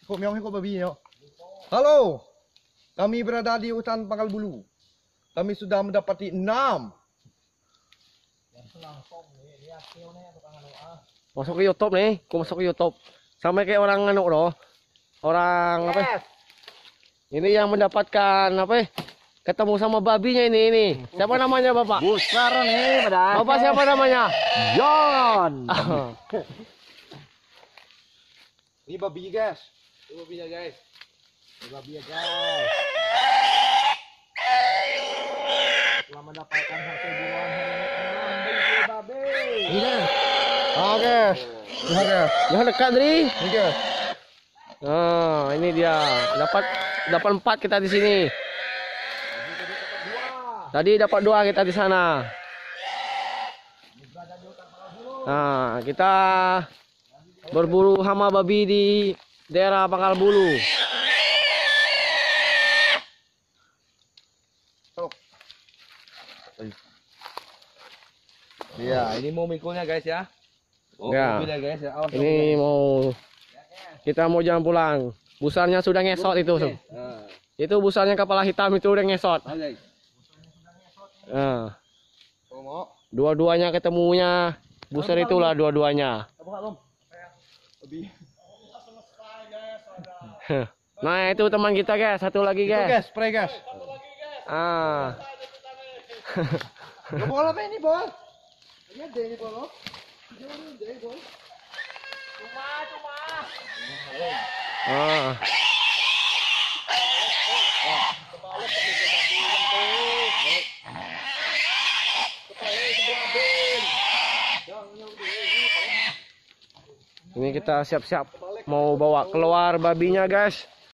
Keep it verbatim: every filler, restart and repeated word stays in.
Kok meong kok babi yo. Halo. Kami berada di hutan Pangkal Bulu. Kami sudah mendapati enam. Masuk ke YouTube nih, aku masuk ke YouTube. Sampai kayak orang anu loh. Orang apa? Yes. Ini yang mendapatkan apa? Ya? Ketemu sama babinya ini ini. Siapa namanya Bapak? Besar nih, pada. Bapak siapa namanya? John. Ini babi guys. Ini babinya guys. Ini babi guys. Telah mendapatkan hasil buruan hari ini babi. Iya. Oke. Oke. Yang dekat tadi. Oke. Nah, ini dia. Dapat dapat empat kita di sini. Tadi dapat dua kita di sana. Nah, kita berburu hama babi di daerah Pangkal Bulu. Iya, ini mau mikulnya guys ya. Oh, Ya. mobilnya guys ya. Awas, Ini mau kita mau jalan pulang. Busarnya sudah ngesot itu. Sob. Nah, Itu busarnya kepala hitam itu udah ngesot. guys. Nah, Oh, mau. dua-duanya ketemunya busar itulah dua-duanya. Buka, Om. Babi. Nah, itu teman kita guys, satu lagi Itu guys. guys, spray guys. Ah. Lo bola apa ini, Bol? Ini ada ini, Bol. Jangan ada, Bol. Cuma, cuma. Ah. Ini kita siap-siap mau bawa keluar babinya guys.